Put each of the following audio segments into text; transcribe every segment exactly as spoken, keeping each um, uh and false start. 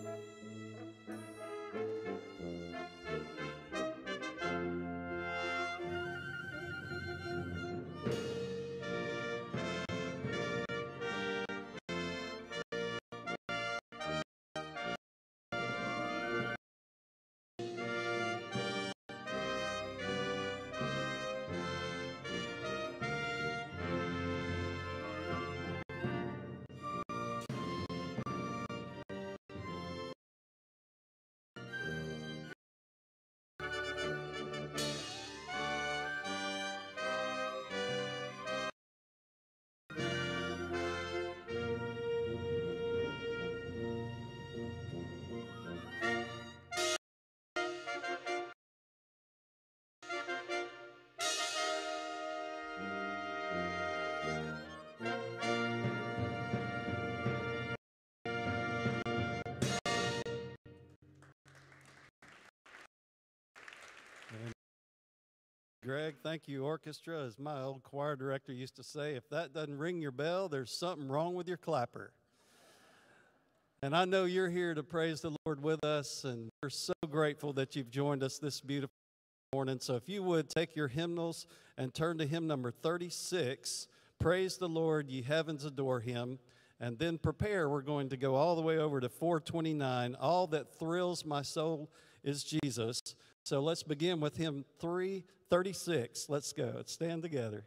Greg, thank you, orchestra. As my old choir director used to say, if that doesn't ring your bell, there's something wrong with your clapper. And I know you're here to praise the Lord with us, and we're so grateful that you've joined us this beautiful morning. So if you would, take your hymnals and turn to hymn number thirty-six, Praise the Lord, Ye Heavens Adore Him. And then prepare, we're going to go all the way over to four twenty-nine, All That Thrills My Soul is Jesus. So let's begin with hymn three thirty-six. Let's go. Let's stand together.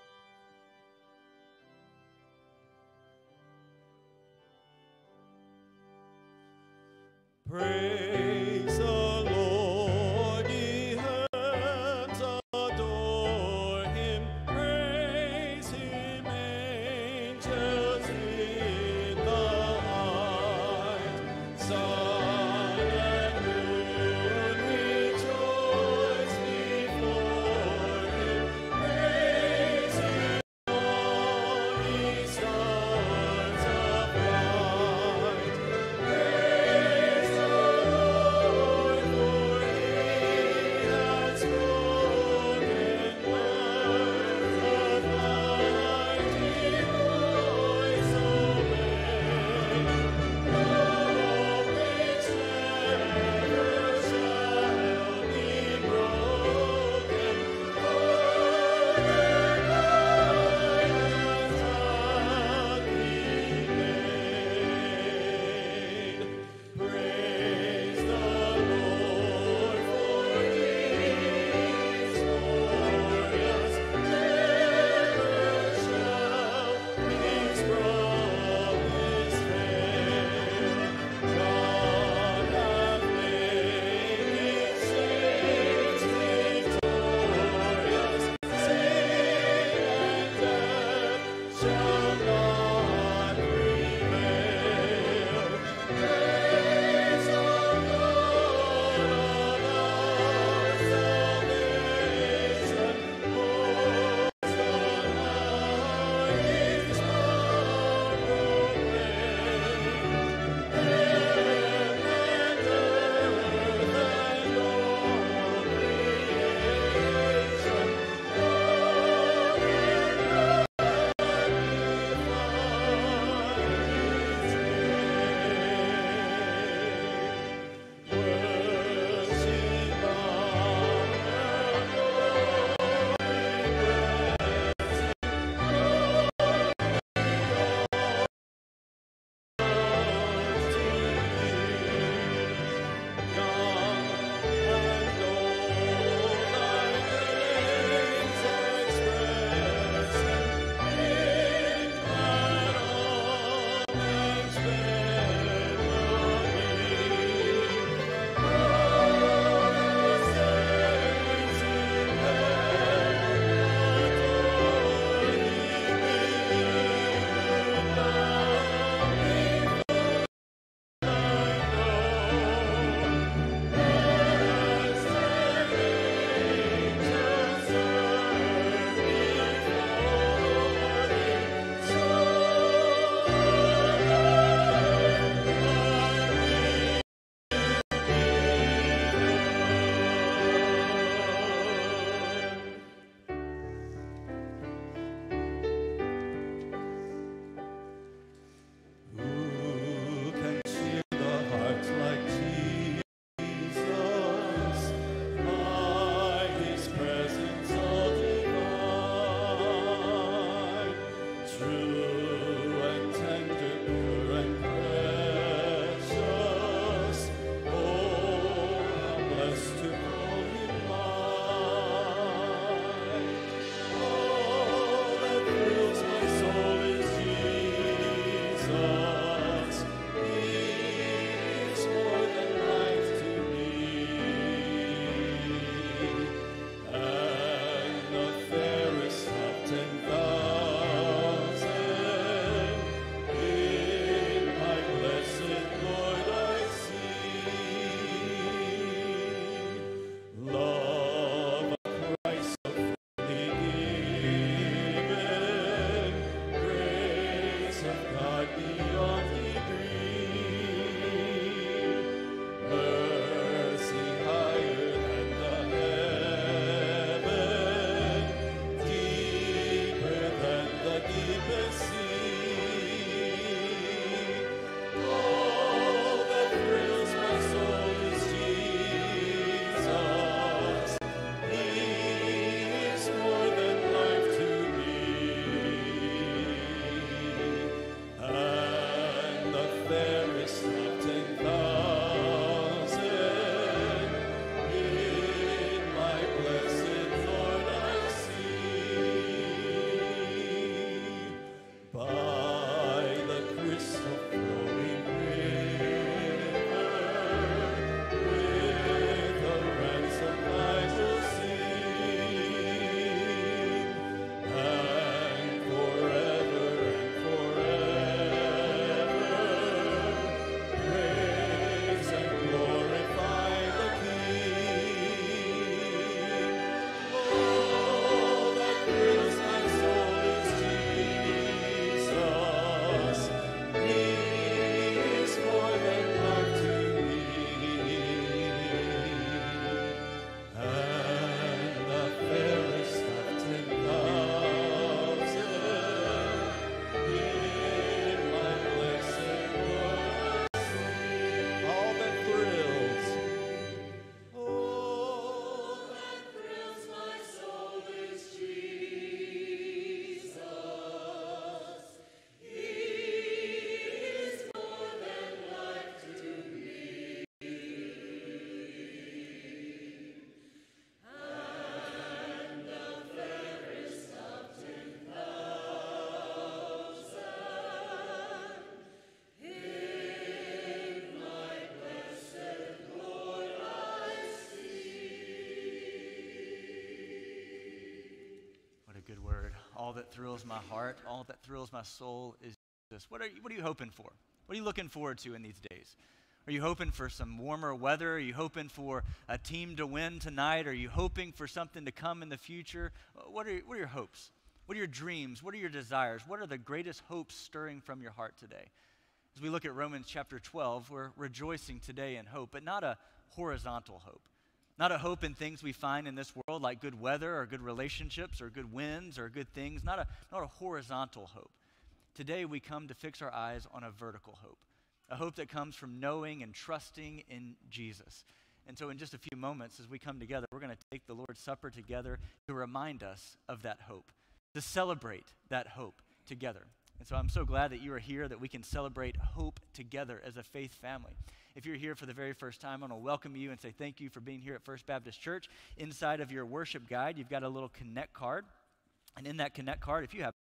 Praise the Lord, ye heavens adore Him. Praise Him, angels in the height. Sun and moon rejoice before Him. Praise Him, all ye stars of light. Praise the Lord, for He has spoken words of mighty voice obey. Oh, which never shall be broken. For their light has All that thrills my heart, all that thrills my soul is Jesus. What are you, what are you hoping for? What are you looking forward to in these days? Are you hoping for some warmer weather? Are you hoping for a team to win tonight? Are you hoping for something to come in the future? What are, what are your hopes? What are your dreams? What are your desires? What are the greatest hopes stirring from your heart today? As we look at Romans chapter twelve, we're rejoicing today in hope, but not a horizontal hope. Not a hope in things we find in this world like good weather or good relationships or good winds or good things, not a, not a horizontal hope. Today we come to fix our eyes on a vertical hope, a hope that comes from knowing and trusting in Jesus. And so in just a few moments as we come together, we're going to take the Lord's Supper together to remind us of that hope, to celebrate that hope together. And so I'm so glad that you are here, that we can celebrate hope together as a faith family. If you're here for the very first time, I want to welcome you and say thank you for being here at First Baptist Church. Inside of your worship guide, you've got a little Connect card. And in that Connect card, if you have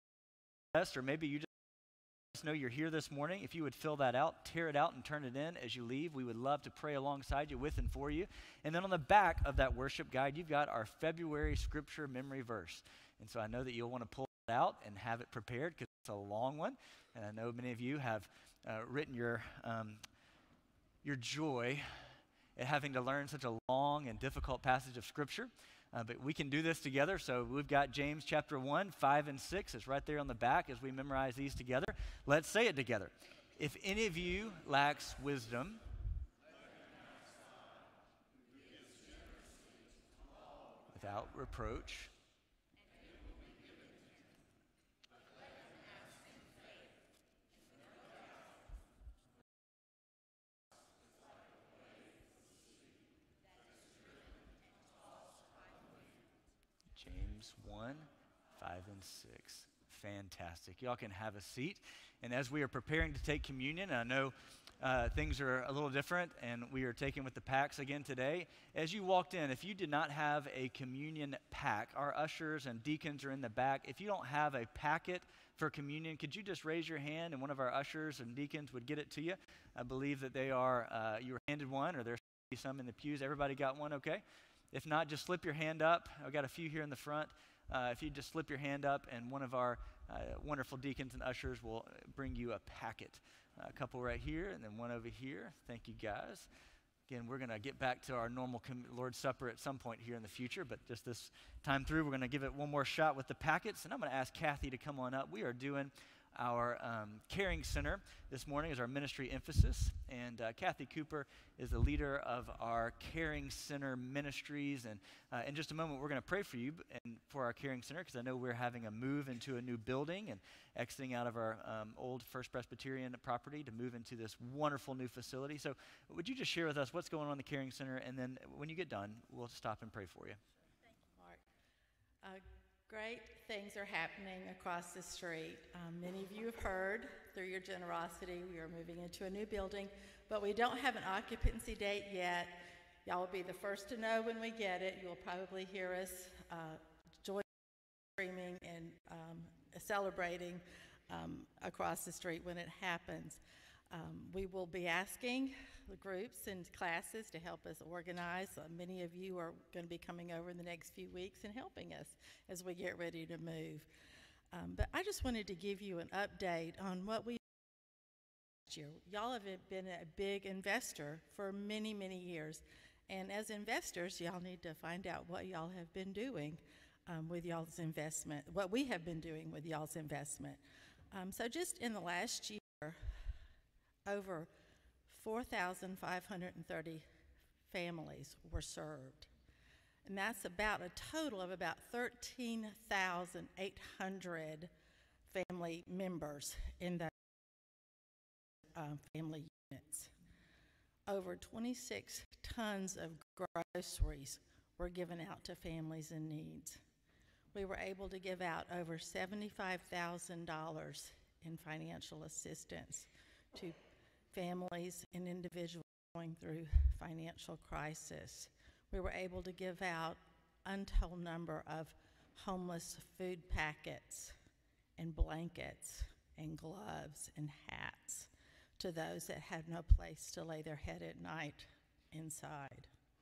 a test or maybe you just know you're here this morning, if you would fill that out, tear it out, and turn it in as you leave, we would love to pray alongside you, with and for you. And then on the back of that worship guide, you've got our February scripture memory verse. And so I know that you'll want to pull it out and have it prepared because it's a long one. And I know many of you have uh, written your... Um, your joy at having to learn such a long and difficult passage of Scripture. Uh, but we can do this together. So we've got James chapter one, five, and six. It's right there on the back as we memorize these together. Let's say it together. If any of you lacks wisdom, without reproach, James one, five, and six. Fantastic. Y'all can have a seat. And as we are preparing to take communion, I know uh, things are a little different, and we are taking with the packs again today. As you walked in, if you did not have a communion pack, our ushers and deacons are in the back. If you don't have a packet for communion, could you just raise your hand, and one of our ushers and deacons would get it to you? I believe that they are, uh, you were handed one, or there's some in the pews. Everybody got one, okay? If not, just slip your hand up. I've got a few here in the front. Uh, if you just slip your hand up, and one of our uh, wonderful deacons and ushers will bring you a packet. Uh, a couple right here, and then one over here. Thank you, guys. Again, we're going to get back to our normal com- Lord's Supper at some point here in the future, but just this time through, we're going to give it one more shot with the packets, and I'm going to ask Kathy to come on up. We are doing our um, Caring Center this morning is our ministry emphasis. And uh, Kathy Cooper is the leader of our Caring Center ministries. And uh, in just a moment, we're going to pray for you and for our Caring Center, because I know we're having a move into a new building and exiting out of our um, old First Presbyterian property to move into this wonderful new facility. So would you just share with us what's going on in the Caring Center, and then when you get done, we'll stop and pray for you. Thank you, Mark. Uh, great things are happening across the street. Um, many of you have heard through your generosity we are moving into a new building, but we don't have an occupancy date yet. Y'all will be the first to know when we get it. You'll probably hear us uh, joy screaming and um, celebrating um, across the street when it happens. Um, we will be asking the groups and classes to help us organize. Uh, many of you are going to be coming over in the next few weeks and helping us as we get ready to move. Um, but I just wanted to give you an update on what we last year. Y'all have been a big investor for many, many years. And as investors, y'all need to find out what y'all have been doing um, with y'all's investment, what we have been doing with y'all's investment. Um, so just in the last year, over four thousand five hundred thirty families were served. And that's about a total of about thirteen thousand eight hundred family members in those um, family units. Over twenty-six tons of groceries were given out to families in need. We were able to give out over seventy-five thousand dollars in financial assistance to families and individuals going through financial crisis. We were able to give out untold number of homeless food packets and blankets and gloves and hats to those that had no place to lay their head at night inside.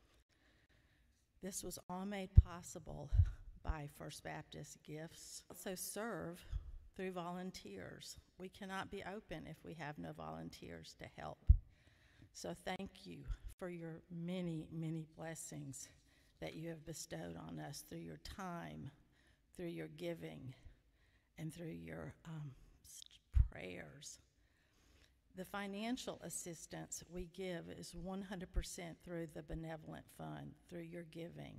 This was all made possible by First Baptist Gifts. Also serve through volunteers. We cannot be open if we have no volunteers to help. So thank you for your many, many blessings that you have bestowed on us through your time, through your giving, and through your um, prayers. The financial assistance we give is one hundred percent through the Benevolent Fund, through your giving.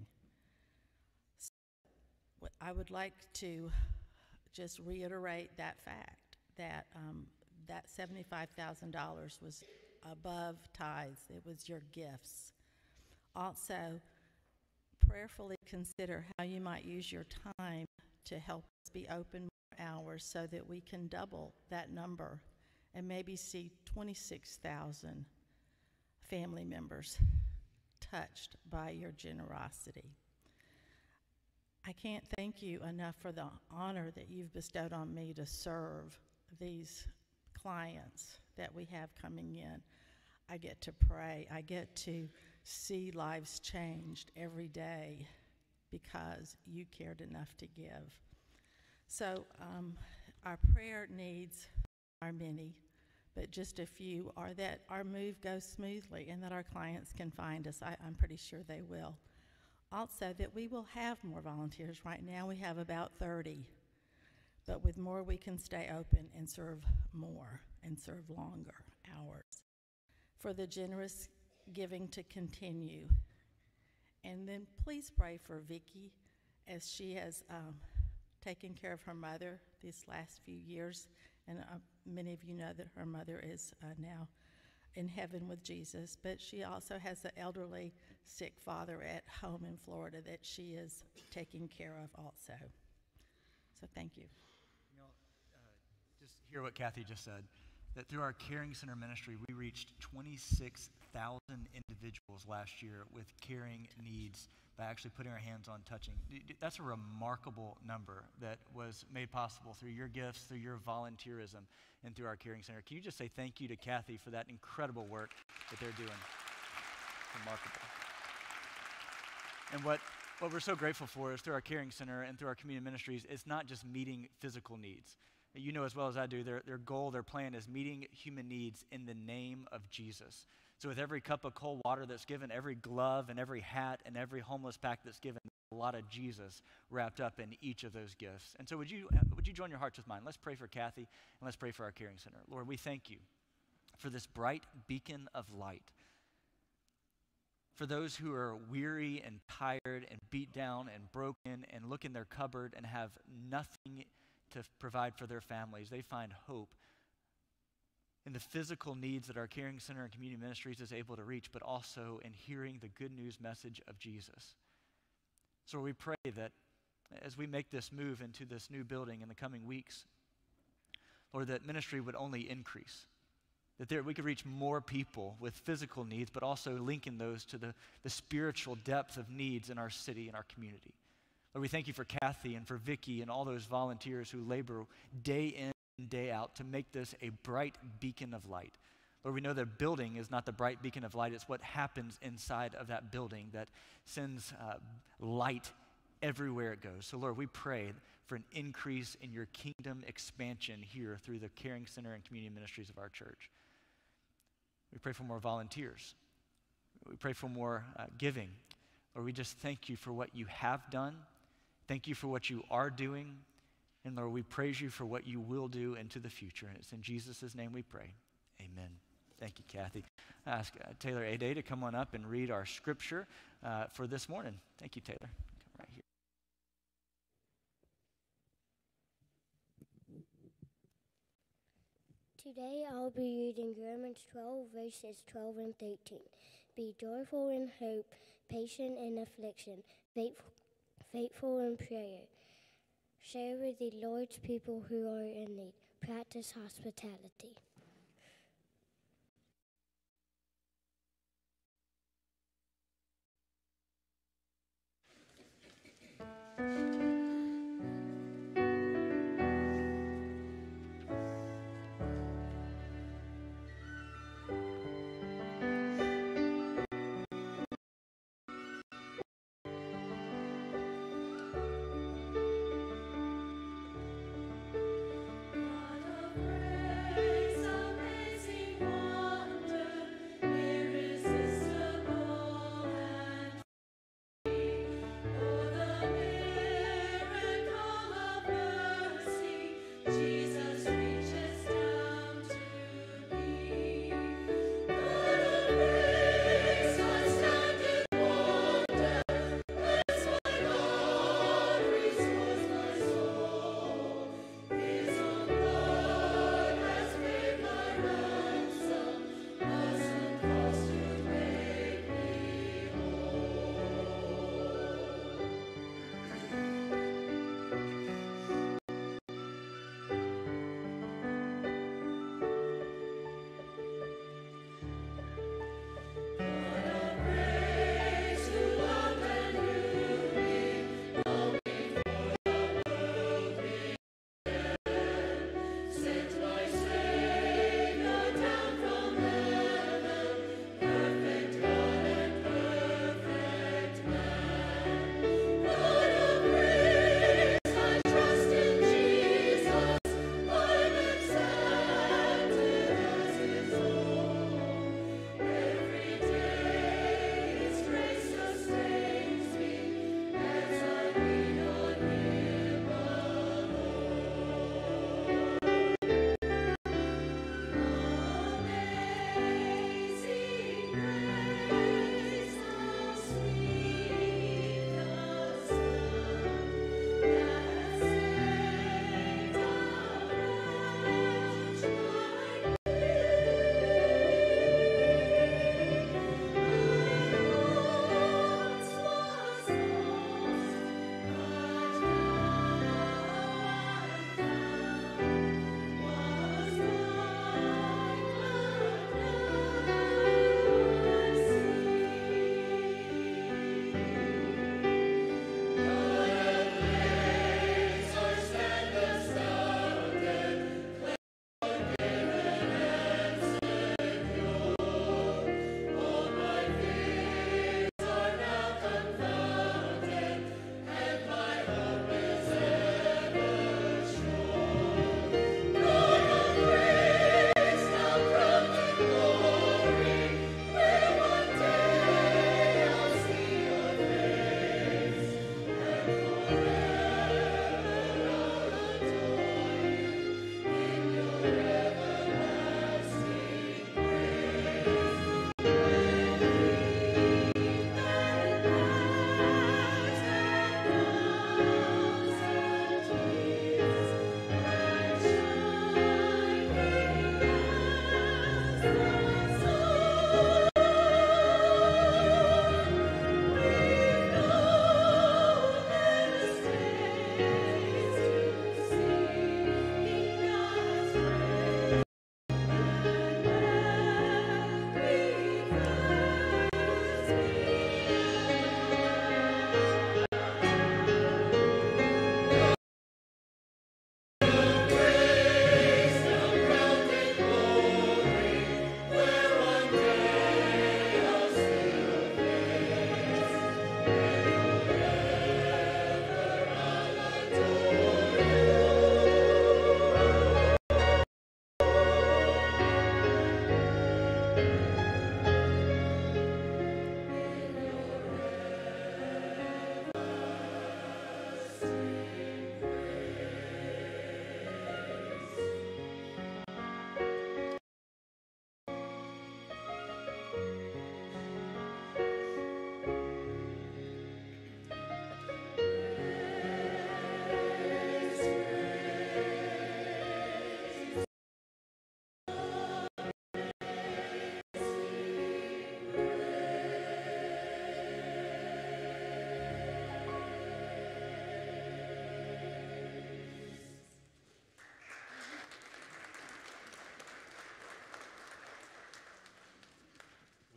So I would like to just reiterate that fact, that um, that seventy-five thousand dollars was above tithes. It was your gifts. Also, prayerfully consider how you might use your time to help us be open more hours so that we can double that number and maybe see twenty-six thousand family members touched by your generosity. I can't thank you enough for the honor that you've bestowed on me to serve these clients that we have coming in. I get to pray. I get to see lives changed every day because you cared enough to give. So um, our prayer needs are many, but just a few are that our move goes smoothly and that our clients can find us. I, I'm pretty sure they will. Also, that we will have more volunteers. Right now we have about thirty, but with more we can stay open and serve more and serve longer hours. For the generous giving to continue. And then please pray for Vicki as she has um, taken care of her mother these last few years. And uh, many of you know that her mother is uh, now in heaven with Jesus, but she also has an elderly sick father at home in Florida that she is taking care of also. So thank you. You know, uh, just hear what Kathy just said, that through our Caring Center ministry, we reached twenty-six thousand individuals last year with caring needs by actually putting our hands on touching. That's a remarkable number that was made possible through your gifts, through your volunteerism, and through our Caring Center. Can you just say thank you to Kathy for that incredible work that they're doing? Remarkable. And what, what we're so grateful for is through our Caring Center and through our community ministries, it's not just meeting physical needs. You know as well as I do, their, their goal, their plan is meeting human needs in the name of Jesus. So with every cup of cold water that's given, every glove and every hat and every homeless pack that's given, a lot of Jesus wrapped up in each of those gifts. And so would you, would you join your hearts with mine? Let's pray for Kathy, and let's pray for our Caring Center. Lord, we thank you for this bright beacon of light. For those who are weary and tired and beat down and broken and look in their cupboard and have nothing to provide for their families, they find hope in the physical needs that our Caring Center and Community Ministries is able to reach, but also in hearing the good news message of Jesus. So we pray that as we make this move into this new building in the coming weeks, Lord, that ministry would only increase. That there, we could reach more people with physical needs, but also linking those to the, the spiritual depth of needs in our city and our community. Lord, we thank you for Kathy and for Vicky and all those volunteers who labor day in and day out to make this a bright beacon of light. Lord, we know that building is not the bright beacon of light. It's what happens inside of that building that sends uh, light everywhere it goes. So, Lord, we pray for an increase in your kingdom expansion here through the Caring Center and Community Ministries of our church. We pray for more volunteers. We pray for more uh, giving. Lord, we just thank you for what you have done. Thank you for what you are doing. And Lord, we praise you for what you will do into the future. And it's in Jesus' name we pray. Amen. Thank you, Kathy. I ask uh, Taylor Ade to come on up and read our scripture uh, for this morning. Thank you, Taylor. Come right here. Today I'll be reading Romans twelve, verses twelve and thirteen. Be joyful in hope, patient in affliction, faithful, faithful in prayer. Share with the Lord's people who are in need. Practice hospitality. Irresistible and free. Oh, the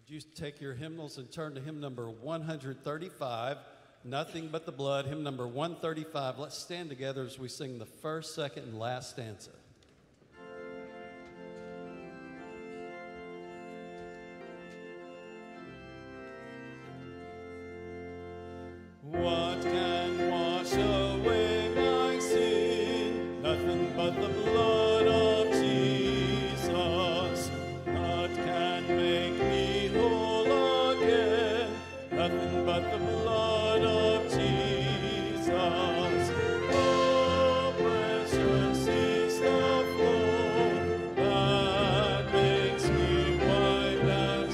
you take your hymnals and turn to hymn number one thirty-five, Nothing But the Blood, hymn number one thirty-five. Let's stand together as we sing the first, second, and last stanza. What can wash away my sin? Nothing but the blood of Jesus. What can make me whole again? Nothing but the blood of Jesus. Oh, precious is the flow that makes me white as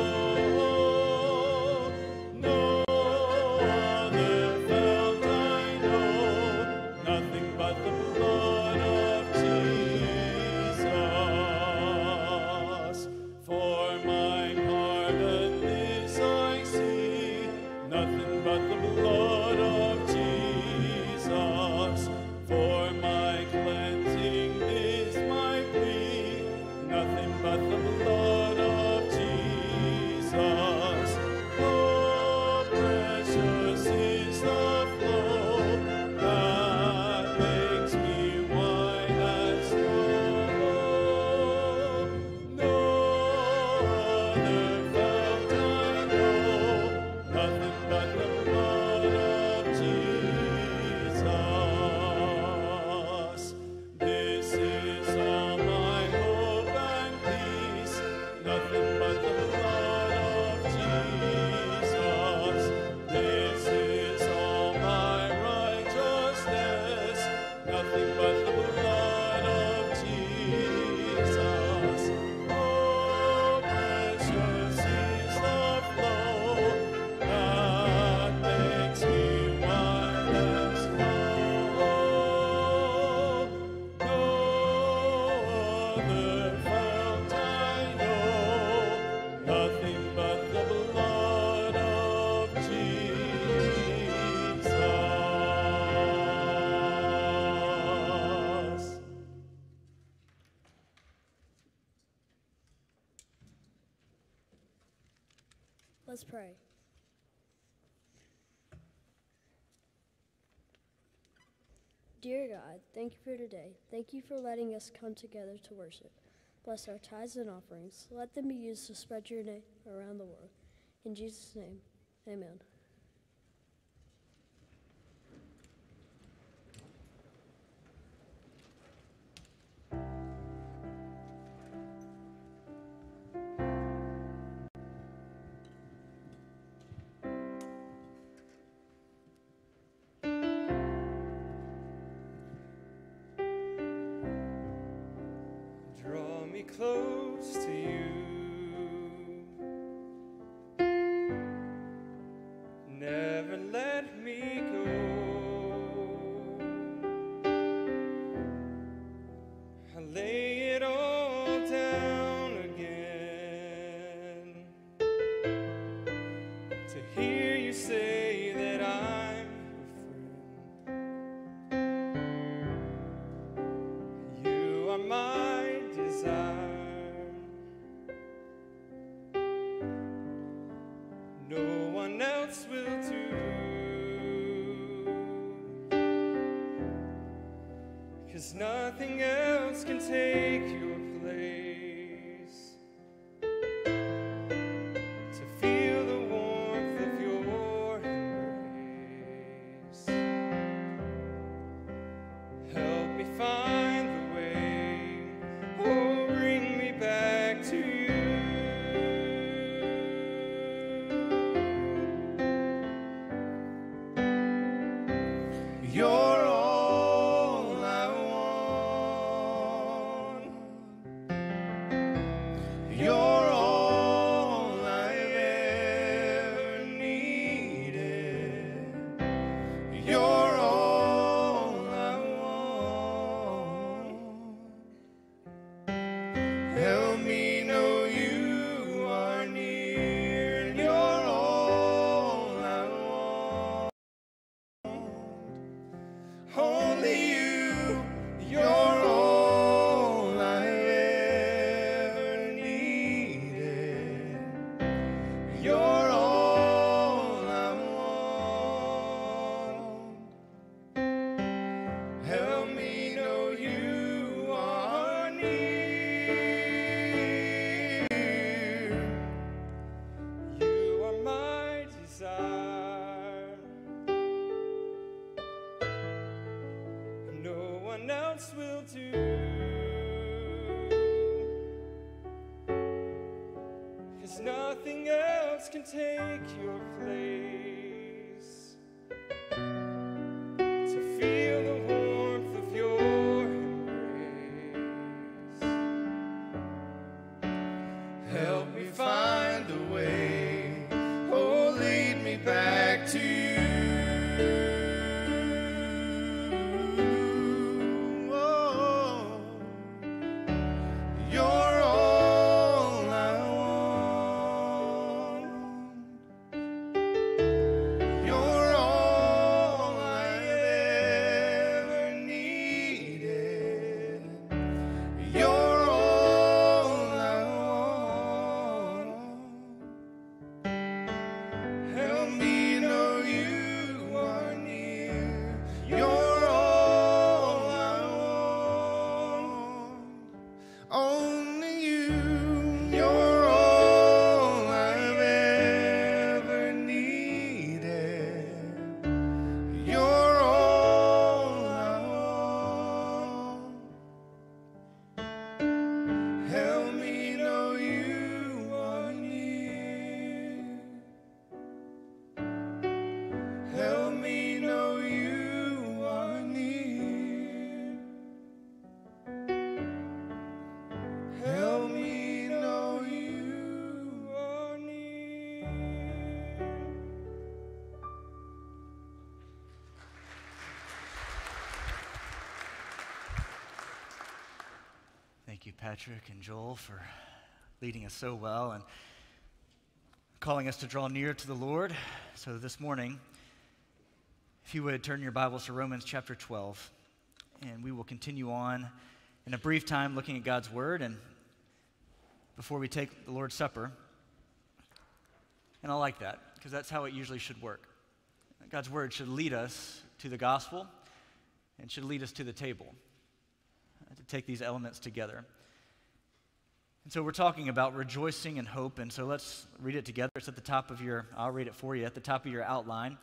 snow. No other fount I know, nothing but the blood of Jesus. For my pardon this I see, nothing but the blood of Jesus. For my cleansing this my plea, nothing but the blood of Jesus. Oh, precious is the flow that makes me white as snow. No other fount I know, nothing but the blood of Jesus. This is all my hope and peace, nothing but the blood of Jesus. This is all my righteousness, nothing but the blood of Jesus. Oh, precious is the flow that makes me white as snow. No other fount I know, nothing but the blood of Jesus. Let's pray. Dear God, thank you for today. Thank you for letting us come together to worship. Bless our tithes and offerings. Let them be used to spread your name around the world. In Jesus' name, amen. Draw me close to you. Never let me go. I lay it all down again to hear you say that I'm your friend. You are my desire. No one else will do. 'Cause nothing else can take your place. To feel the warmth of your embrace. Help me find the way. Oh, bring me back to you. You're all I want. You're all I've ever needed. You're all I want. Help me know you are near. And you're all I want. Only you, you're all I ever need. 'cause nothing else can take your place. To feel the warmth of your embrace. Help me find a way, oh, lead me back to you. Thank you, Patrick and Joel, for leading us so well and calling us to draw near to the Lord. So this morning, if you would turn your Bibles to Romans chapter twelve, and we will continue on in a brief time looking at God's Word, and before we take the Lord's Supper. And I like that, because that's how it usually should work. God's Word should lead us to the gospel and should lead us to the table, to take these elements together. And so we're talking about rejoicing and hope, and so let's read it together. It's at the top of your, I'll read it for you, at the top of your outline.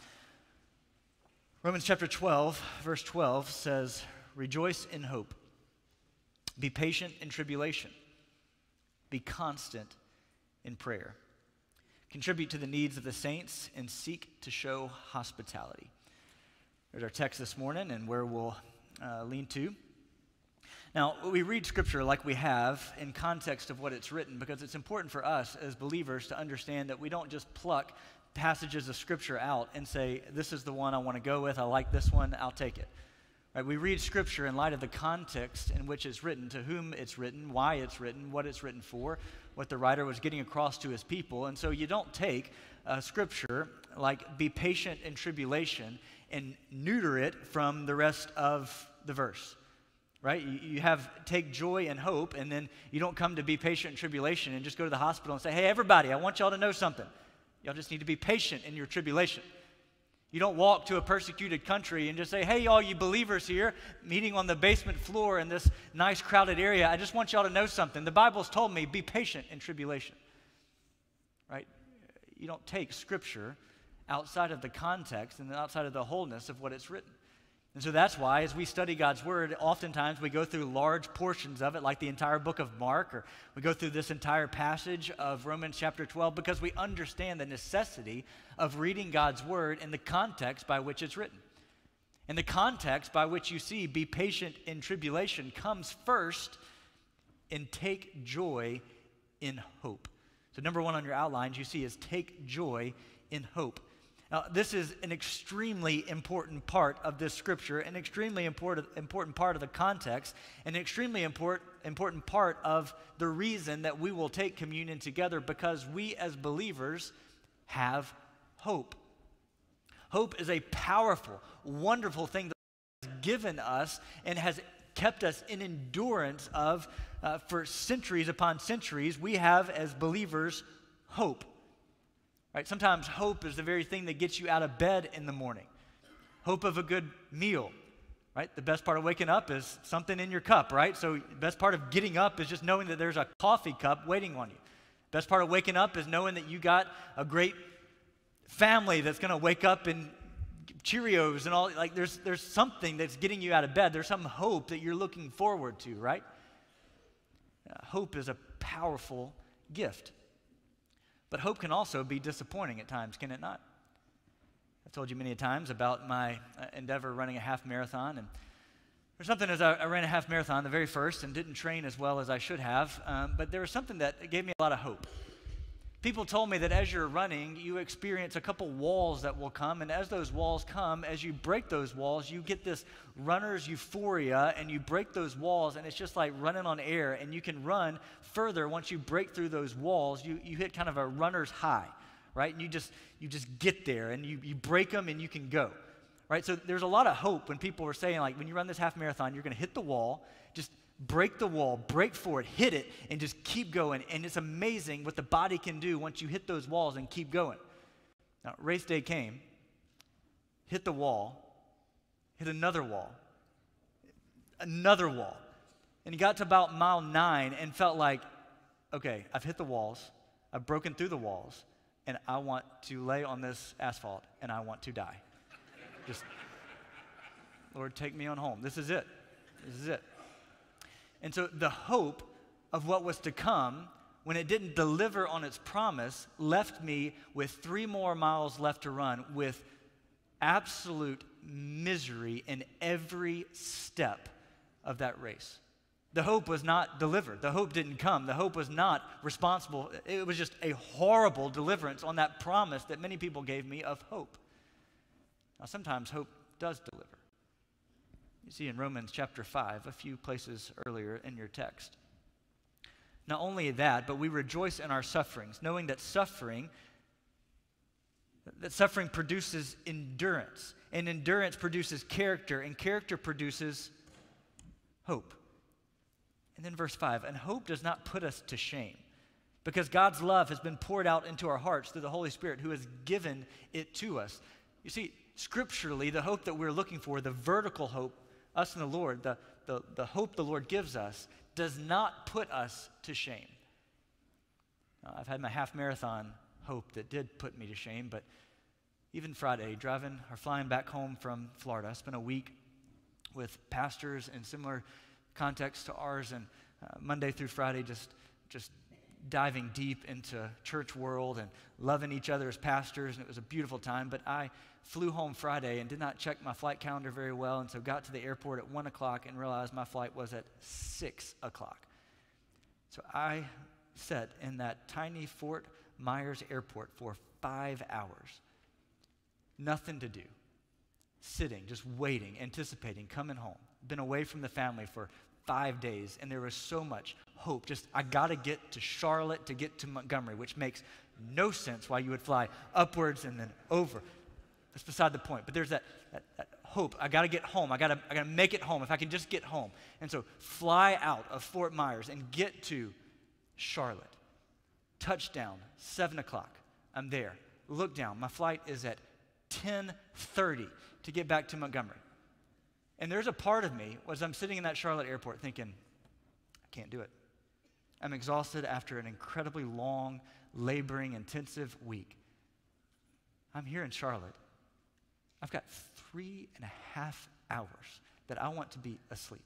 Romans chapter twelve, verse twelve says, "Rejoice in hope, be patient in tribulation, be constant in prayer. Contribute to the needs of the saints and seek to show hospitality." There's our text this morning and where we'll uh, lean to. Now, we read Scripture like we have in context of what it's written, because it's important for us as believers to understand that we don't just pluck passages of Scripture out and say, this is the one I want to go with, I like this one, I'll take it. Right? We read Scripture in light of the context in which it's written, to whom it's written, why it's written, what it's written for, what the writer was getting across to his people. And so you don't take uh, Scripture like be patient in tribulation and neuter it from the rest of the verse. Right? You, you have take joy and hope, and then you don't come to be patient in tribulation and just go to the hospital and say, hey, everybody, I want y'all to know something. Y'all just need to be patient in your tribulation. You don't walk to a persecuted country and just say, hey, all you believers here, meeting on the basement floor in this nice crowded area, I just want y'all to know something. The Bible's told me, be patient in tribulation. Right? You don't take Scripture outside of the context and outside of the wholeness of what it's written. And so that's why, as we study God's Word, oftentimes we go through large portions of it, like the entire book of Mark, or we go through this entire passage of Romans chapter twelve, because we understand the necessity of reading God's Word in the context by which it's written. And the context by which you see, be patient in tribulation, comes first in take joy in hope. So number one on your outlines you see is take joy in hope. Now, this is an extremely important part of this scripture, an extremely important, important part of the context, an extremely important, important part of the reason that we will take communion together, because we as believers have hope. Hope is a powerful, wonderful thing that God has given us and has kept us in endurance of uh, for centuries upon centuries. We have, as believers, hope. Right? Sometimes hope is the very thing that gets you out of bed in the morning. Hope of a good meal, right? The best part of waking up is something in your cup, right? So the best part of getting up is just knowing that there's a coffee cup waiting on you. Best part of waking up is knowing that you got a great family that's going to wake up and Cheerios and all. Like there's there's something that's getting you out of bed. There's some hope that you're looking forward to, right? Uh, hope is a powerful gift. But hope can also be disappointing at times, can it not? I've told you many times about my uh, endeavor running a half marathon, and there's something as I, I ran a half marathon, the very first, and didn't train as well as I should have, um, but there was something that gave me a lot of hope. People told me that as you're running, you experience a couple walls that will come, and as those walls come, as you break those walls, you get this runner's euphoria, and you break those walls, and it's just like running on air, and you can run further once you break through those walls. You, you hit kind of a runner's high, right? And you just, you just get there, and you, you break them, and you can go, right? So there's a lot of hope when people are saying, like, when you run this half marathon, you're going to hit the wall, just break the wall, break for it, hit it, and just keep going. And it's amazing what the body can do once you hit those walls and keep going. Now, race day came, hit the wall, hit another wall, another wall. And he got to about mile nine and felt like, okay, I've hit the walls, I've broken through the walls, and I want to lay on this asphalt, and I want to die. Just, Lord, take me on home. This is it. This is it. And so the hope of what was to come, when it didn't deliver on its promise, left me with three more miles left to run with absolute misery in every step of that race. The hope was not delivered. The hope didn't come. The hope was not responsible. It was just a horrible deliverance on that promise that many people gave me of hope. Now, sometimes hope does deliver. You see in Romans chapter five, a few places earlier in your text. Not only that, but we rejoice in our sufferings, knowing that suffering, that suffering produces endurance, and endurance produces character, and character produces hope. And then verse five, and hope does not put us to shame, because God's love has been poured out into our hearts through the Holy Spirit who has given it to us. You see, scripturally, the hope that we're looking for, the vertical hope, us and the Lord, the, the, the hope the Lord gives us, does not put us to shame. Now, I've had my half marathon hope that did put me to shame, but even Friday, driving or flying back home from Florida, I spent a week with pastors in similar context to ours, and uh, Monday through Friday, just, just diving deep into church world and loving each other as pastors, and it was a beautiful time. But I flew home Friday and did not check my flight calendar very well, and so got to the airport at one o'clock and realized my flight was at six o'clock. So I sat in that tiny Fort Myers airport for five hours. Nothing to do. Sitting, just waiting, anticipating, coming home. Been away from the family for five days, and there was so much hope. Just, I got to get to Charlotte to get to Montgomery, which makes no sense why you would fly upwards and then over. That's beside the point. But there's that, that, that hope. I got to get home. I got to I got to make it home if I can just get home. And so fly out of Fort Myers and get to Charlotte. Touchdown, seven o'clock. I'm there. Look down. My flight is at ten thirty to get back to Montgomery. And there's a part of me, as I'm sitting in that Charlotte airport thinking, I can't do it. I'm exhausted after an incredibly long, laboring, intensive week. I'm here in Charlotte. I've got three and a half hours that I want to be asleep.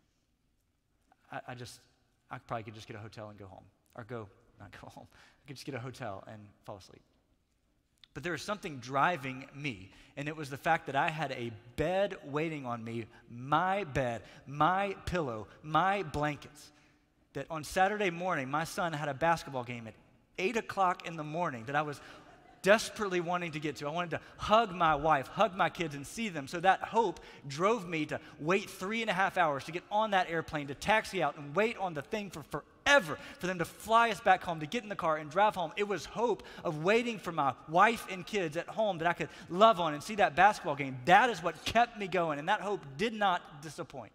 I, I just, I probably could just get a hotel and go home. Or go, not go home. I could just get a hotel and fall asleep. But there was something driving me, and it was the fact that I had a bed waiting on me, my bed, my pillow, my blankets, that on Saturday morning, my son had a basketball game at eight o'clock in the morning that I was desperately wanting to get to. I wanted to hug my wife, hug my kids, and see them. So that hope drove me to wait three and a half hours to get on that airplane, to taxi out and wait on the thing for forever, for them to fly us back home, to get in the car and drive home. It was hope of waiting for my wife and kids at home that I could love on and see that basketball game. That is what kept me going, and that hope did not disappoint.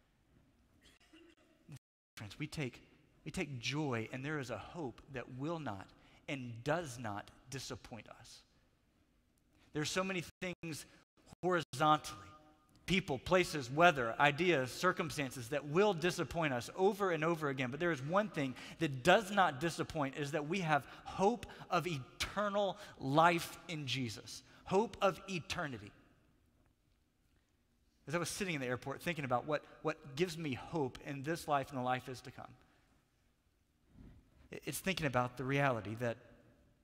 Friends, we take, we take joy, and there is a hope that will not and does not disappoint us. There's so many things horizontally, people, places, weather, ideas, circumstances that will disappoint us over and over again. But there is one thing that does not disappoint, is that we have hope of eternal life in Jesus, hope of eternity. As I was sitting in the airport thinking about what, what gives me hope in this life and the life is to come, it's thinking about the reality that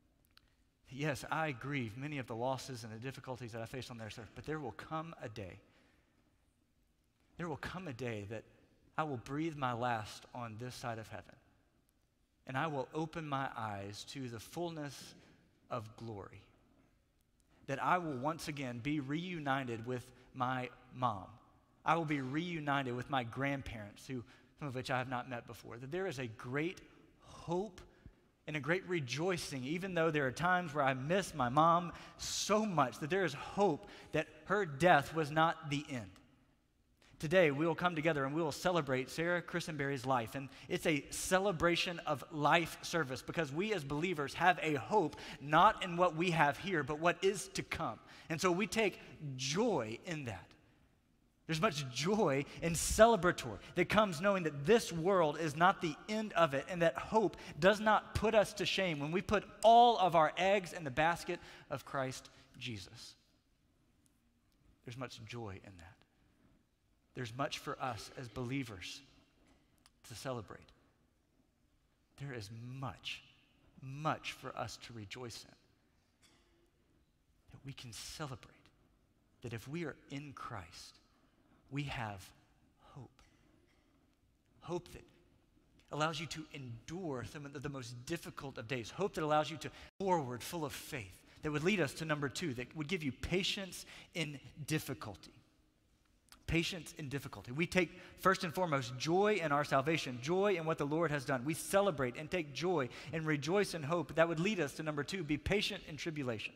Yes, I grieve many of the losses and the difficulties that I face on this earth, but there will come a day, there will come a day that I will breathe my last on this side of heaven, and I will open my eyes to the fullness of glory, that I will once again be reunited with my mom. I will be reunited with my grandparents, who some of which I have not met before, that there is a great hope and a great rejoicing, even though there are times where I miss my mom so much, that there is hope that her death was not the end. Today, we will come together and we will celebrate Sarah Christenberry's life. And it's a celebration of life service because we as believers have a hope not in what we have here, but what is to come. And so we take joy in that. There's much joy and celebratory that comes knowing that this world is not the end of it and that hope does not put us to shame when we put all of our eggs in the basket of Christ Jesus. There's much joy in that. There's much for us as believers to celebrate. There is much, much for us to rejoice in. That we can celebrate that if we are in Christ, we have hope. Hope that allows you to endure some of the most difficult of days. Hope that allows you to forward full of faith. That would lead us to number two, that would give you patience in difficulty. Patience in difficulty. We take first and foremost joy in our salvation, joy in what the Lord has done. We celebrate and take joy and rejoice in hope. That would lead us to number two, be patient in tribulation.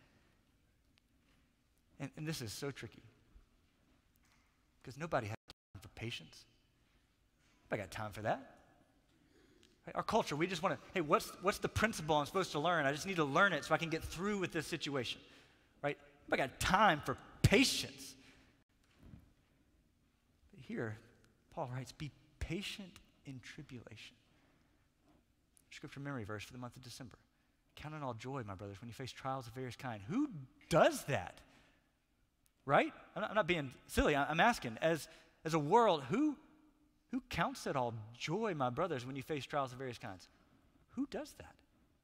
And, and this is so tricky. Because nobody has time for patience. I got time for that. Right? Our culture, we just want to, hey, what's, what's the principle I'm supposed to learn? I just need to learn it so I can get through with this situation. Right? I got time for patience. But here, Paul writes, be patient in tribulation. Scripture memory verse for the month of December. Count it all joy, my brothers, when you face trials of various kind. Who does that? Right? I'm not, I'm not being silly. I'm asking, as, as a world, who, who counts it all joy, my brothers, when you face trials of various kinds? Who does that?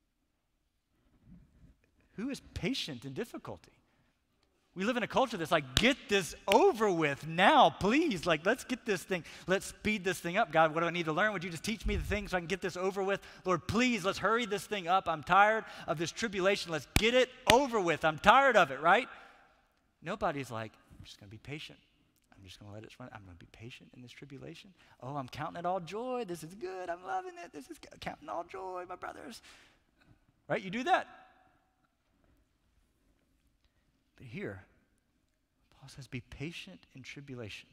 Who is patient in difficulty? We live in a culture that's like, get this over with now, please. Like, let's get this thing, let's speed this thing up. God, what do I need to learn? Would you just teach me the things so I can get this over with? Lord, please, let's hurry this thing up. I'm tired of this tribulation. Let's get it over with. I'm tired of it, right? Nobody's like, I'm just going to be patient. I'm just going to let it run. I'm going to be patient in this tribulation. Oh, I'm counting it all joy. This is good. I'm loving it. This is good. Counting all joy, my brothers. Right? You do that. But here, Paul says, be patient in tribulation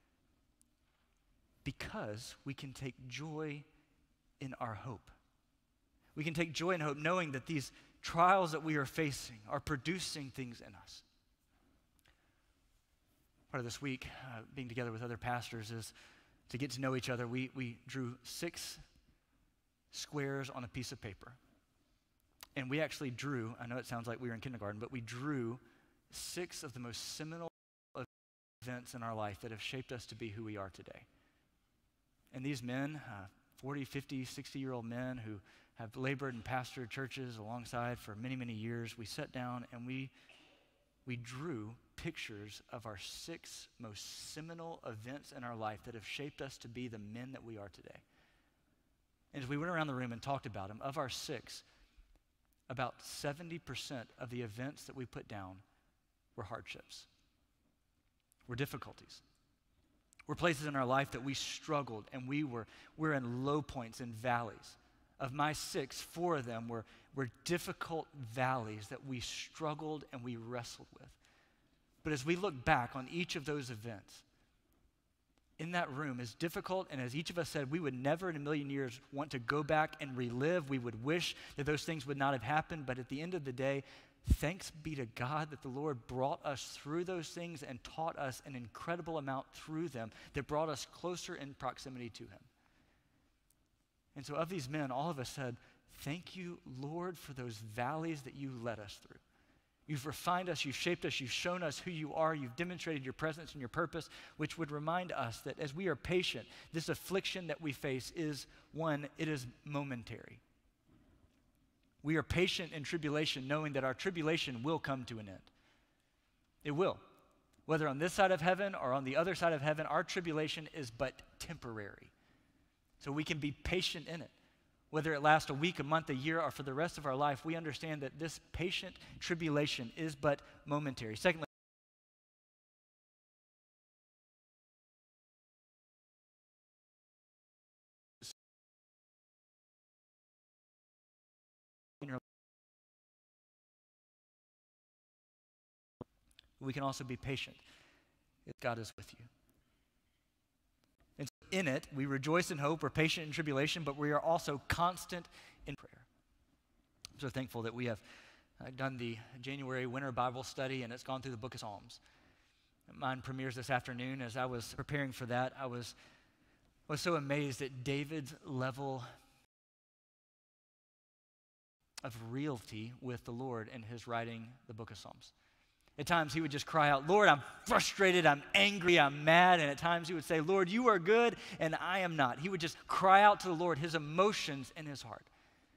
because we can take joy in our hope. We can take joy in hope knowing that these trials that we are facing are producing things in us. Part of this week, uh, being together with other pastors, is to get to know each other. We, we drew six squares on a piece of paper. And we actually drew, I know it sounds like we were in kindergarten, but we drew six of the most seminal events in our life that have shaped us to be who we are today. And these men, uh, forty, fifty, sixty-year-old men who have labored and pastored churches alongside for many, many years, we sat down and we we drew pictures of our six most seminal events in our life that have shaped us to be the men that we are today. And as we went around the room and talked about them, of our six, about seventy percent of the events that we put down were hardships, were difficulties, were places in our life that we struggled and we were, we're in low points and valleys. Of my six, four of them were, were difficult valleys that we struggled and we wrestled with. But as we look back on each of those events, in that room, as difficult and as each of us said, we would never in a million years want to go back and relive. We would wish that those things would not have happened. But at the end of the day, thanks be to God that the Lord brought us through those things and taught us an incredible amount through them that brought us closer in proximity to Him. And so of these men, all of us said, thank you, Lord, for those valleys that you led us through. You've refined us, you've shaped us, you've shown us who you are, you've demonstrated your presence and your purpose, which would remind us that as we are patient, this affliction that we face is, one, it is momentary. We are patient in tribulation, knowing that our tribulation will come to an end. It will. Whether on this side of heaven or on the other side of heaven, our tribulation is but temporary. So we can be patient in it. Whether it lasts a week, a month, a year, or for the rest of our life, we understand that this patient tribulation is but momentary. Secondly, we can also be patient if God is with you. And so in it, we rejoice in hope, we're patient in tribulation, but we are also constant in prayer. I'm so thankful that we have uh, done the January Winter Bible Study, and it's gone through the book of Psalms. Mine premieres this afternoon. As I was preparing for that, I was, was so amazed at David's level of realty with the Lord in his writing the book of Psalms. At times he would just cry out, Lord, I'm frustrated, I'm angry, I'm mad. And at times he would say, Lord, you are good and I am not. He would just cry out to the Lord his emotions in his heart.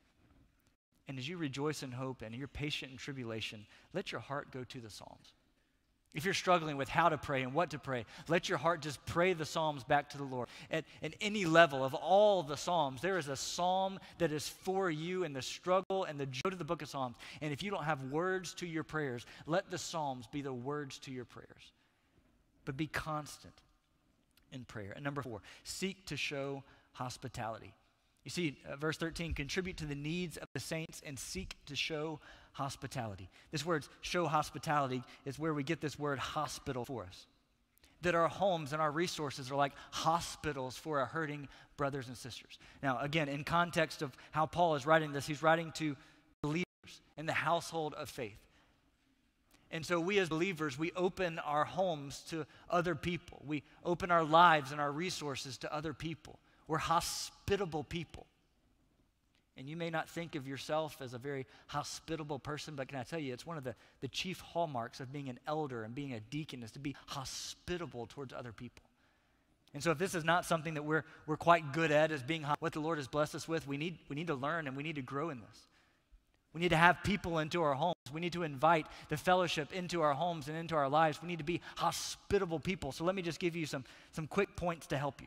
And as you rejoice in hope and you're patient in tribulation, let your heart go to the Psalms. If you're struggling with how to pray and what to pray, let your heart just pray the Psalms back to the Lord. At, at any level of all the Psalms, there is a psalm that is for you in the struggle and the joy to the book of Psalms. And if you don't have words to your prayers, let the Psalms be the words to your prayers. But be constant in prayer. And number four, seek to show hospitality. You see, uh, verse thirteen, contribute to the needs of the saints and seek to show hospitality. This word, show hospitality, is where we get this word hospital for us. That our homes and our resources are like hospitals for our hurting brothers and sisters. Now, again, in context of how Paul is writing this, he's writing to believers in the household of faith. And so we as believers, we open our homes to other people. We open our lives and our resources to other people. We're hospitable people. And you may not think of yourself as a very hospitable person, but can I tell you, it's one of the, the chief hallmarks of being an elder and being a deacon is to be hospitable towards other people. And so if this is not something that we're, we're quite good at as being what the Lord has blessed us with, we need, we need to learn and we need to grow in this. We need to have people into our homes. We need to invite the fellowship into our homes and into our lives. We need to be hospitable people. So let me just give you some, some quick points to help you.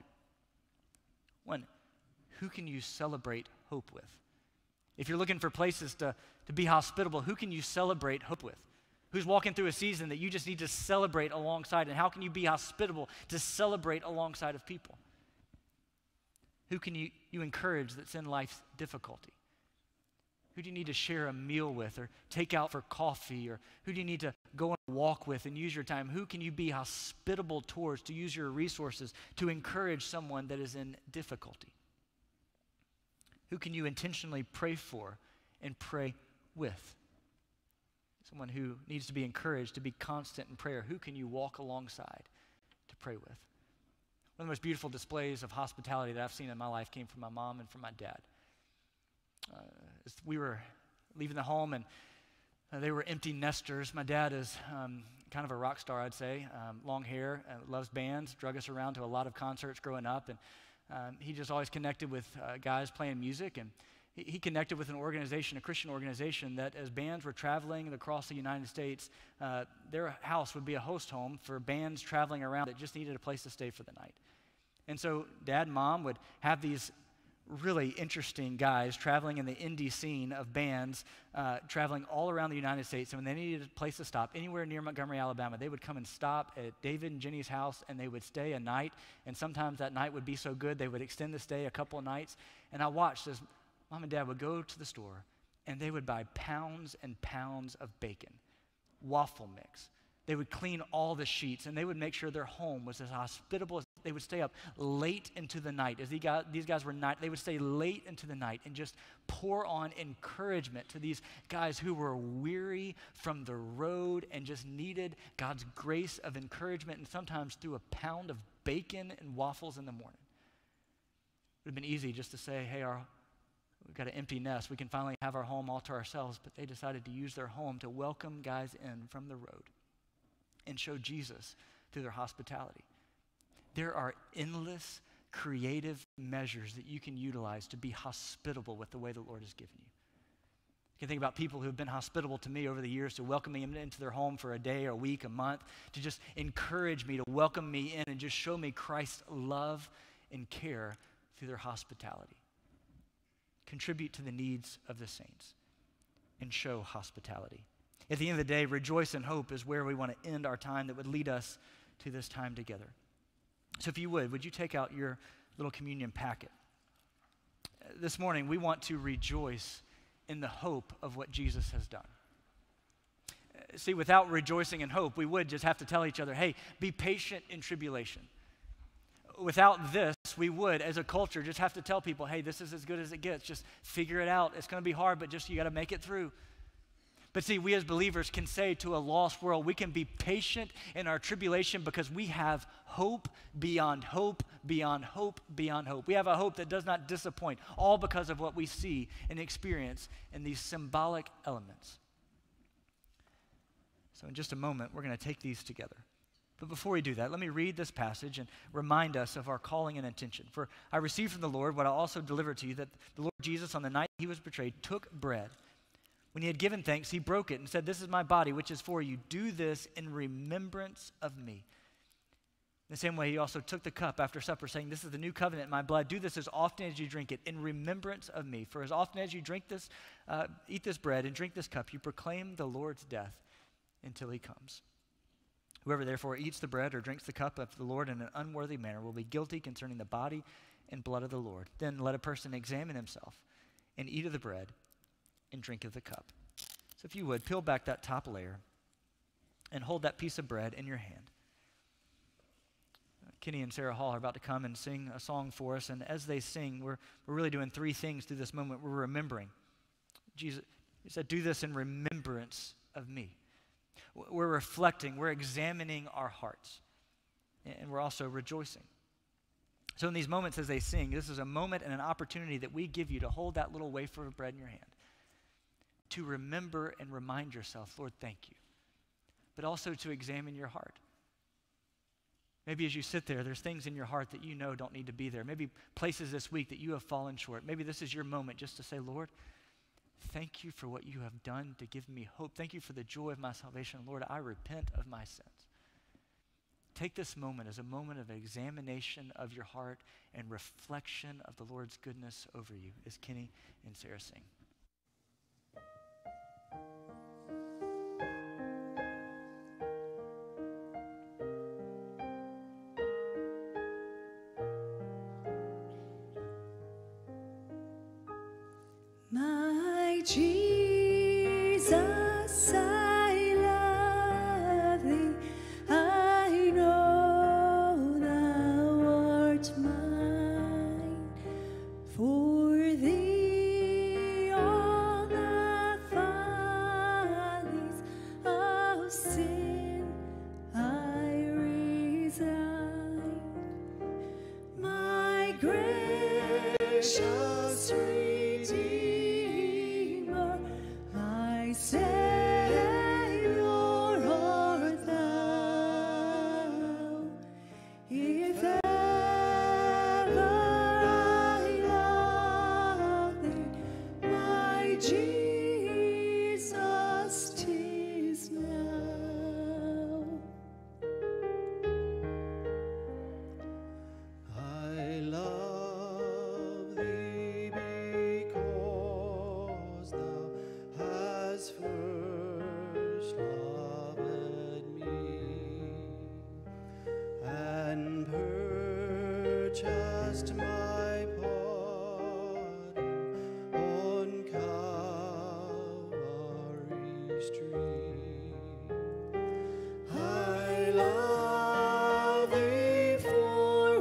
One, who can you celebrate hope with? If you're looking for places to, to be hospitable, who can you celebrate hope with? Who's walking through a season that you just need to celebrate alongside? And how can you be hospitable to celebrate alongside of people? Who can you, you encourage that's in life's difficulty? Who do you need to share a meal with or take out for coffee? Or who do you need to go on a walk with and use your time? Who can you be hospitable towards to use your resources to encourage someone that is in difficulty? Who can you intentionally pray for and pray with? Someone who needs to be encouraged to be constant in prayer. Who can you walk alongside to pray with? One of the most beautiful displays of hospitality that I've seen in my life came from my mom and from my dad. Uh, we were leaving the home, and uh, they were empty nesters. My dad is um, kind of a rock star, I'd say. Um, long hair, uh, loves bands, drug us around to a lot of concerts growing up, and um, he just always connected with uh, guys playing music, and he, he connected with an organization, a Christian organization, that as bands were traveling across the United States, uh, their house would be a host home for bands traveling around that just needed a place to stay for the night. And so Dad and Mom would have these really interesting guys traveling in the indie scene of bands, uh, traveling all around the United States. And when they needed a place to stop anywhere near Montgomery, Alabama, they would come and stop at David and Jenny's house, and they would stay a night. And sometimes that night would be so good, they would extend the stay a couple of nights. And I watched as Mom and Dad would go to the store, and they would buy pounds and pounds of bacon, waffle mix. They would clean all the sheets, and they would make sure their home was as hospitable as they would stay up late into the night. As these guys, these guys were night, they would stay late into the night and just pour on encouragement to these guys who were weary from the road and just needed God's grace of encouragement, and sometimes through a pound of bacon and waffles in the morning. It would have been easy just to say, hey, our, we've got an empty nest. We can finally have our home all to ourselves, but they decided to use their home to welcome guys in from the road and show Jesus through their hospitality. There are endless creative measures that you can utilize to be hospitable with the way the Lord has given you. I can think about people who have been hospitable to me over the years, to welcome me into their home for a day, or a week, a month, to just encourage me, to welcome me in and just show me Christ's love and care through their hospitality. Contribute to the needs of the saints and show hospitality. At the end of the day, rejoice in hope is where we want to end our time that would lead us to this time together. So if you would, would you take out your little communion packet? This morning, we want to rejoice in the hope of what Jesus has done. See, without rejoicing in hope, we would just have to tell each other, hey, be patient in tribulation. Without this, we would, as a culture, just have to tell people, hey, this is as good as it gets. Just figure it out. It's going to be hard, but just you got to make it through. But see, we as believers can say to a lost world, we can be patient in our tribulation because we have hope beyond hope, beyond hope, beyond hope. We have a hope that does not disappoint, all because of what we see and experience in these symbolic elements. So in just a moment, we're going to take these together. But before we do that, let me read this passage and remind us of our calling and intention. For I received from the Lord what I also delivered to you, that the Lord Jesus, on the night he was betrayed, took bread. When he had given thanks, he broke it and said, this is my body, which is for you. Do this in remembrance of me. In the same way, he also took the cup after supper, saying, this is the new covenant in my blood. Do this as often as you drink it in remembrance of me. For as often as you drink this, uh, eat this bread and drink this cup, you proclaim the Lord's death until he comes. Whoever therefore eats the bread or drinks the cup of the Lord in an unworthy manner will be guilty concerning the body and blood of the Lord. Then let a person examine himself and eat of the bread and drink of the cup. So if you would, peel back that top layer and hold that piece of bread in your hand. Kenny and Sarah Hall are about to come and sing a song for us, and as they sing, we're, we're really doing three things through this moment. We're remembering. Jesus he said, do this in remembrance of me. We're reflecting, we're examining our hearts, and we're also rejoicing. So in these moments as they sing, this is a moment and an opportunity that we give you to hold that little wafer of bread in your hand, to remember and remind yourself, Lord, thank you, but also to examine your heart. Maybe as you sit there, there's things in your heart that you know don't need to be there. Maybe places this week that you have fallen short. Maybe this is your moment just to say, Lord, thank you for what you have done to give me hope. Thank you for the joy of my salvation. Lord, I repent of my sins. Take this moment as a moment of examination of your heart and reflection of the Lord's goodness over you, as Kenny and Sarah sing. My Jesus, I love thee. I know thou art mine. For thee all the follies of sin I resign. My gracious Redeemer, my Savior art thou. If ever I love thee, my Jesus, 'tis now. I love thee because thou hast first loved me and purchased my pardon on Calvary's tree. I love thee for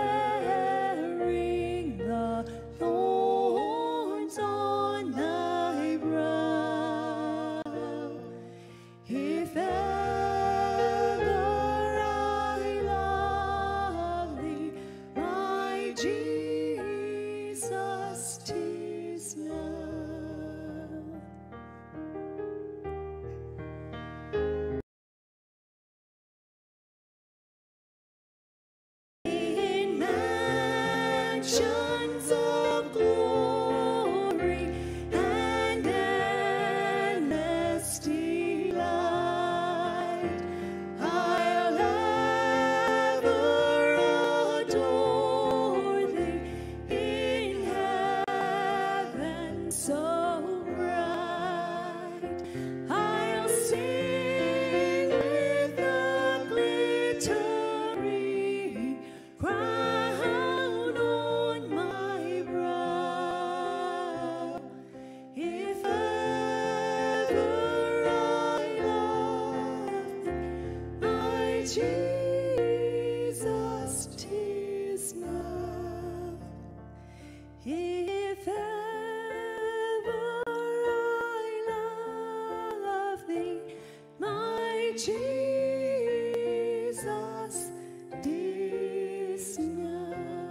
wearing the thorns on thy brow. If ever I love thee, my Jesus, 'tis now. Jesus, 'tis now. If ever I love thee, my Jesus, 'tis now.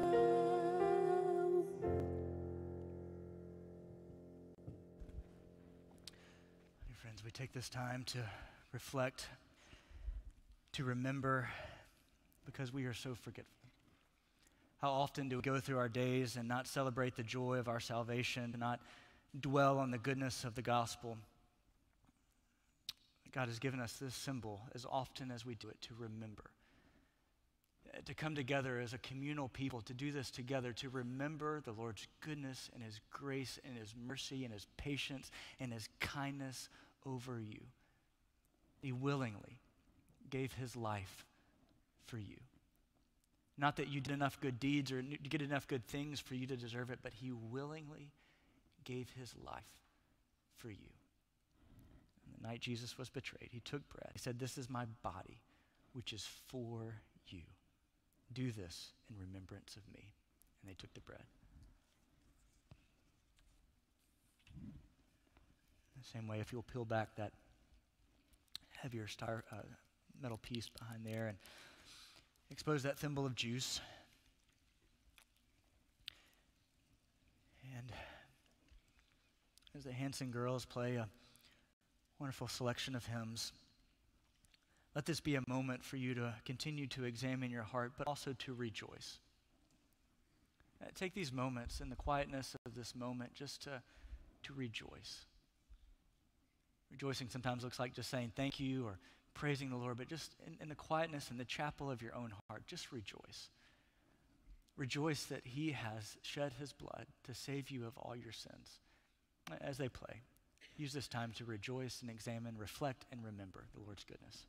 Dear friends, we take this time to reflect, to remember, because we are so forgetful. How often do we go through our days and not celebrate the joy of our salvation, to not dwell on the goodness of the gospel? God has given us this symbol as often as we do it to remember, to come together as a communal people, to do this together, to remember the Lord's goodness and his grace and his mercy and his patience and his kindness over you. He willingly gave his life for you. Not that you did enough good deeds or did enough good things for you to deserve it, but he willingly gave his life for you. And the night Jesus was betrayed, he took bread. He said, "This is my body, which is for you. Do this in remembrance of me." And they took the bread. The same way, if you'll peel back that heavier star, uh, metal piece behind there and expose that thimble of juice. And as the Hanson girls play a wonderful selection of hymns, let this be a moment for you to continue to examine your heart, but also to rejoice. Uh, take these moments in the quietness of this moment just to, to rejoice. Rejoicing sometimes looks like just saying thank you or praising the Lord, but just in, in the quietness in the chapel of your own heart, just rejoice. Rejoice that he has shed his blood to save you of all your sins. As they play, use this time to rejoice and examine, reflect, and remember the Lord's goodness.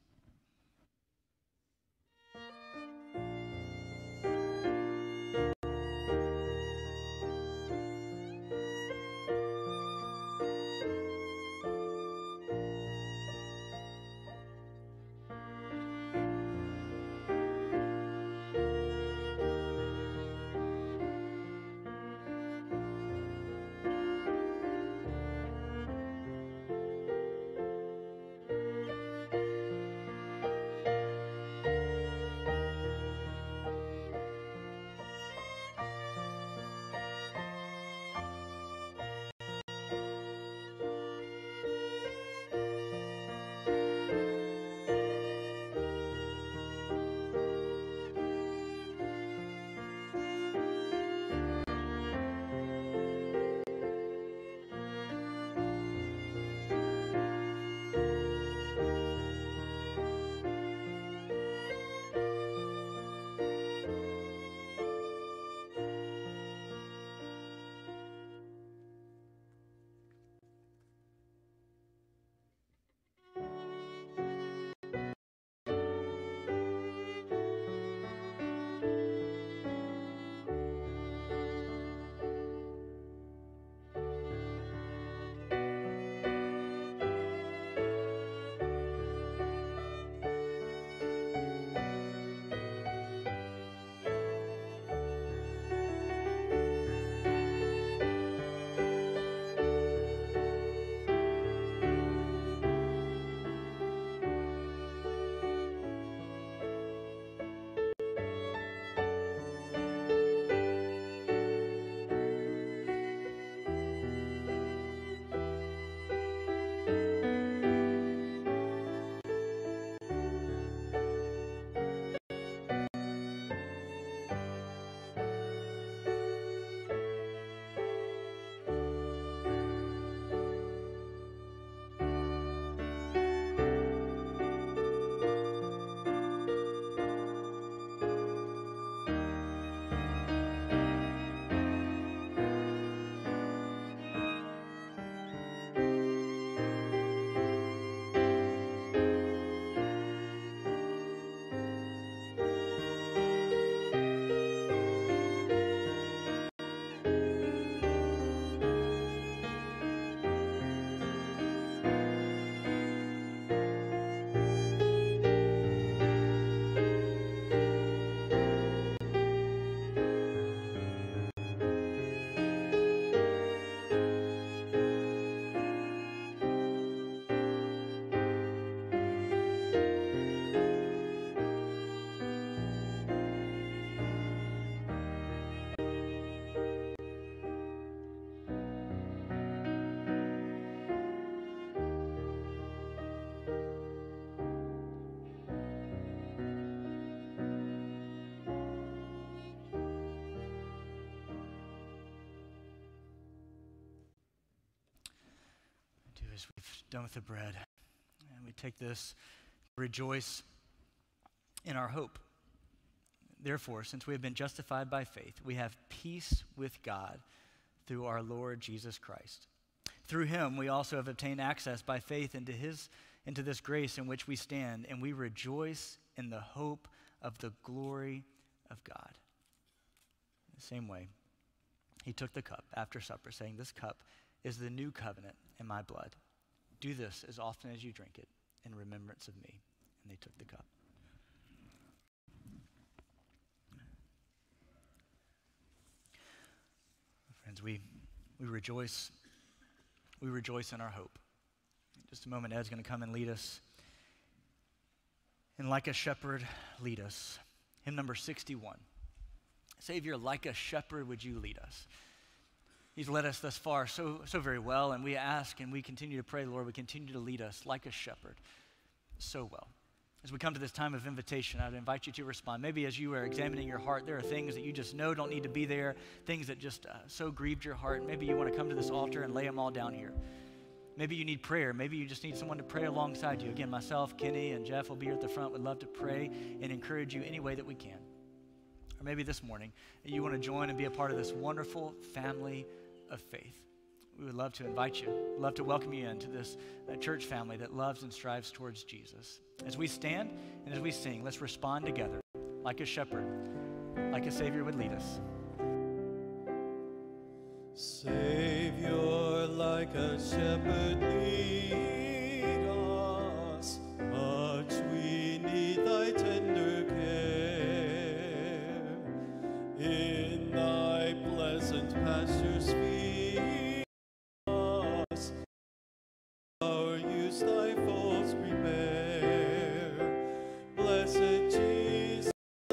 as we've done with the bread, and we take this, rejoice in our hope. Therefore, since we have been justified by faith, we have peace with God through our Lord Jesus Christ. Through him, we also have obtained access by faith into his, into this grace in which we stand, and we rejoice in the hope of the glory of God. In the same way, he took the cup after supper, saying, "This cup is the new covenant in my blood. Do this as often as you drink it in remembrance of me." And they took the cup. Friends, we, we rejoice. We rejoice in our hope. In just a moment, Ed's going to come and lead us. And like a shepherd, lead us. Hymn number sixty-one. Savior, like a shepherd, would you lead us? He's led us thus far so, so very well, and we ask and we continue to pray, Lord, we continue to lead us like a shepherd so well. As we come to this time of invitation, I'd invite you to respond. Maybe as you are examining your heart, there are things that you just know don't need to be there, things that just uh, so grieved your heart. Maybe you want to come to this altar and lay them all down here. Maybe you need prayer. Maybe you just need someone to pray alongside you. Again, myself, Kenny, and Jeff will be here at the front. We'd love to pray and encourage you any way that we can. Or maybe this morning, you want to join and be a part of this wonderful family of faith. We would love to invite you, love to welcome you into this uh, church family that loves and strives towards Jesus. As we stand and as we sing, let's respond together like a shepherd, like a Savior would lead us. Savior, like a shepherd, lead us. Much we need thy tender care. In thy pleasant pastures feed us. Our use thy folds prepare. Blessed Jesus,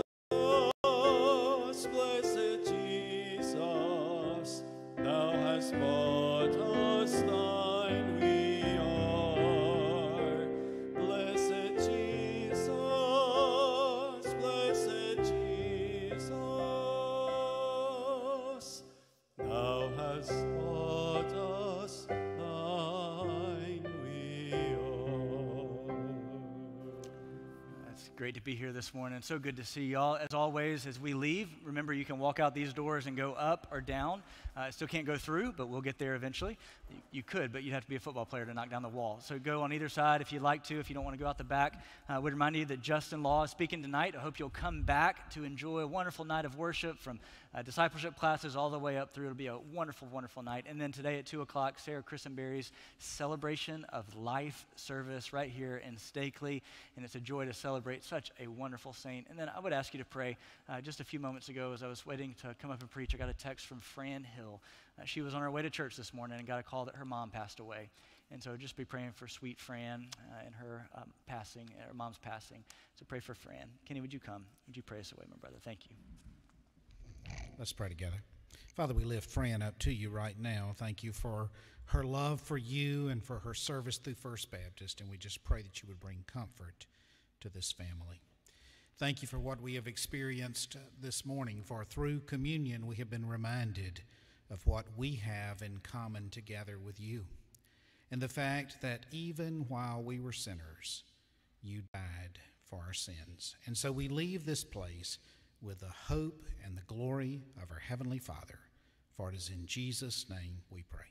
blessed Jesus, thou hast bought us, thine we are. Blessed Jesus, blessed Jesus, thou hast bought us, thine we are. It's great to be here this morning. So good to see y'all. As always, as we leave, remember you can walk out these doors and go up or down. Uh, still can't go through, but we'll get there eventually. You, you could, but you'd have to be a football player to knock down the wall. So go on either side if you'd like to, if you don't want to go out the back. I uh, would remind you that Justin Law is speaking tonight. I hope you'll come back to enjoy a wonderful night of worship from uh, discipleship classes all the way up through. It'll be a wonderful, wonderful night. And then today at two o'clock, Sarah Christenberry's Celebration of Life service right here in Stakely. And it's a joy to celebrate such a wonderful saint. And then I would ask you to pray. Uh, just a few moments ago, as I was waiting to come up and preach, I got a text from Fran Hill. Uh, she was on her way to church this morning and got a call that her mom passed away. And so just be praying for sweet Fran uh, and her um, passing, her mom's passing. So pray for Fran. Kenny, would you come? Would you pray us away, my brother? Thank you. Let's pray together. Father, we lift Fran up to you right now. Thank you for her love for you and for her service through First Baptist, and we just pray that you would bring comfort to this family. Thank you for what we have experienced this morning, for through communion we have been reminded of what we have in common together with you, and the fact that even while we were sinners, you died for our sins. And so we leave this place with the hope and the glory of our Heavenly Father, for it is in Jesus' name we pray.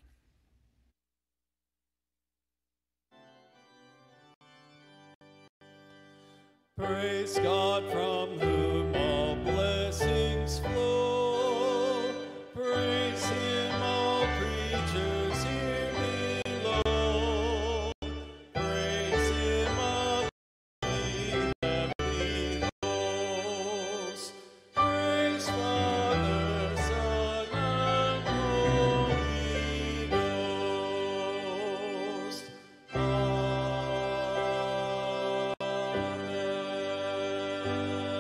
Praise God, from whom all blessings flow. Praise him, all creatures here below. Praise him, all the heavenly hosts. Praise Father, Son, and Holy Ghost. Amen.